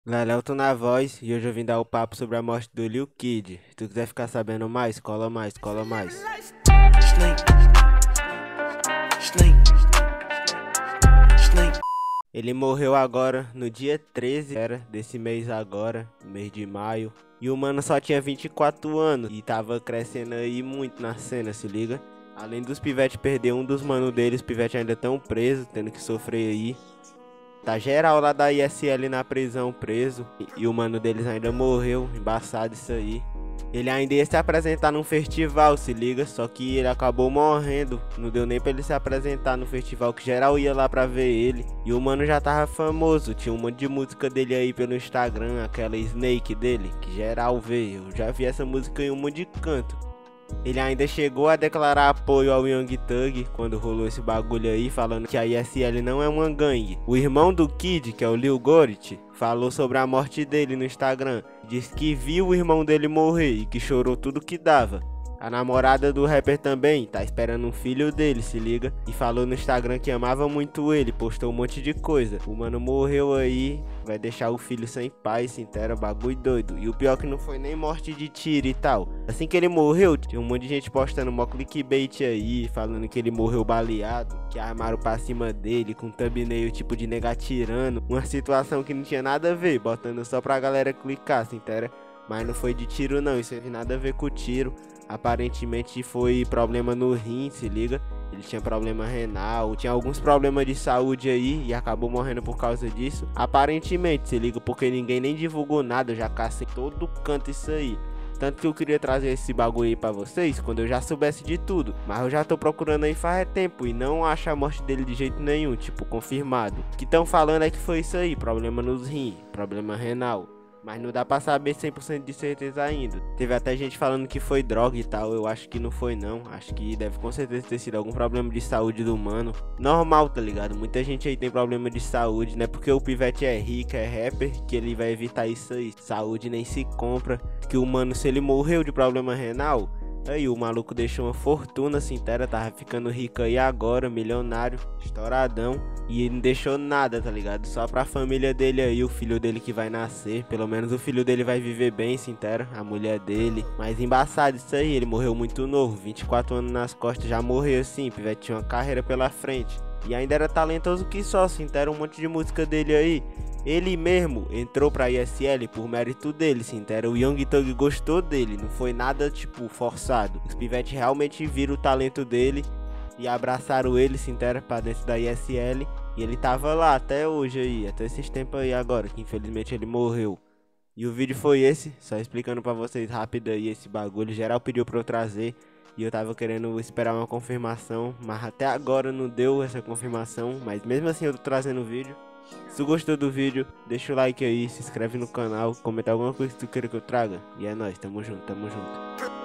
Leleuto na voz e hoje eu vim dar o papo sobre a morte do Lil Kid. Se tu quiser ficar sabendo mais, cola mais, cola mais. Snake, snake, snake. Ele morreu agora no dia 13 desse mês agora, no mês de maio. E o mano só tinha 24 anos e tava crescendo aí muito na cena, se liga? Além dos pivete perder um dos manos deles, os pivete ainda tão presos, tendo que sofrer aí. Tá geral lá da ISL na prisão preso e o mano deles ainda morreu, embaçado isso aí. Ele ainda ia se apresentar num festival, se liga, só que ele acabou morrendo. Não deu nem pra ele se apresentar no festival, que geral ia lá pra ver ele. E o mano já tava famoso, tinha um monte de música dele aí pelo Instagram, aquela Snake dele, que geral vê. Eu já vi essa música em um monte de canto. Ele ainda chegou a declarar apoio ao Young Thug quando rolou esse bagulho aí, falando que a ISL não é uma gangue. O irmão do Kid, que é o Lil Gorit, falou sobre a morte dele no Instagram. Disse que viu o irmão dele morrer e que chorou tudo que dava. A namorada do rapper também tá esperando um filho dele, se liga. E falou no Instagram que amava muito ele, postou um monte de coisa. O mano morreu aí, vai deixar o filho sem pai, se inteira, bagulho doido. E o pior que não foi nem morte de tiro e tal. Assim que ele morreu, tinha um monte de gente postando mó clickbait aí, falando que ele morreu baleado, que armaram pra cima dele, com thumbnail tipo de nega atirando. Uma situação que não tinha nada a ver, botando só pra galera clicar, se inteira. Mas não foi de tiro não, isso não tem nada a ver com tiro. Aparentemente foi problema no rim, se liga. Ele tinha problema renal, tinha alguns problemas de saúde aí e acabou morrendo por causa disso. Aparentemente, se liga, porque ninguém nem divulgou nada, eu já cacei todo canto isso aí. Tanto que eu queria trazer esse bagulho aí pra vocês quando eu já soubesse de tudo. Mas eu já tô procurando aí faz tempo e não acho a morte dele de jeito nenhum, tipo, confirmado. O que estão falando é que foi isso aí, problema nos rins, problema renal. Mas não dá pra saber 100% de certeza ainda. Teve até gente falando que foi droga e tal. Eu acho que não foi não. Acho que deve com certeza ter sido algum problema de saúde do mano. Normal, tá ligado? Muita gente aí tem problema de saúde. Não é porque o pivete é rico, é rapper, que ele vai evitar isso aí. Saúde nem se compra. Que o mano, se ele morreu de problema renal, aí o maluco deixou uma fortuna, Sintera, tava ficando rico aí agora, milionário, estouradão. E ele não deixou nada, tá ligado? Só pra família dele aí, o filho dele que vai nascer. Pelo menos o filho dele vai viver bem, Sintera, a mulher dele. Mas embaçado isso aí, ele morreu muito novo, 24 anos nas costas, já morreu assim, pivete tinha uma carreira pela frente. E ainda era talentoso que só, Sintera, um monte de música dele aí. Ele mesmo entrou pra ISL por mérito dele, Sintera. O Young Thug gostou dele, não foi nada tipo forçado. Os pivetes realmente viram o talento dele e abraçaram ele, Sintera, pra dentro da ISL. E ele tava lá até hoje aí, até esses tempos aí agora, que infelizmente ele morreu. E o vídeo foi esse, só explicando pra vocês rápido aí esse bagulho. Geral pediu pra eu trazer e eu tava querendo esperar uma confirmação, mas até agora não deu essa confirmação. Mas mesmo assim eu tô trazendo o vídeo. Se tu gostou do vídeo, deixa o like aí, se inscreve no canal, comenta alguma coisa que tu queira que eu traga. E é nóis, tamo junto, tamo junto.